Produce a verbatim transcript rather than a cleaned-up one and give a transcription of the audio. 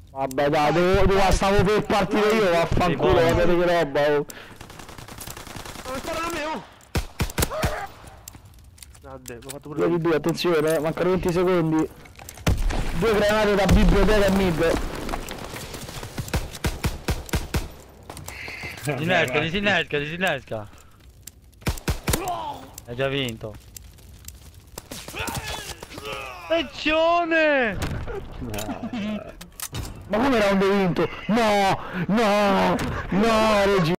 Vabbè dai, devo, devo, stavo per partire io, vaffanculo, guardate che roba, oh. Ma spara da me, oh! Vabbè, ho fatto pure due di due, attenzione, mancano venti secondi. Due granate da biblioteca e mid. Disinnesca, disinnesca, disinnesca. Hai già vinto. Attenzione! Ma come round vinto? No, no, no, Regi.